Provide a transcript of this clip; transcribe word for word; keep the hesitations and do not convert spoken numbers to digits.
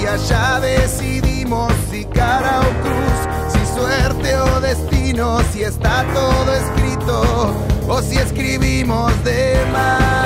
y allá decidimos si cara o cruz, si suerte o destino, si está todo escrito o si escribimos de más.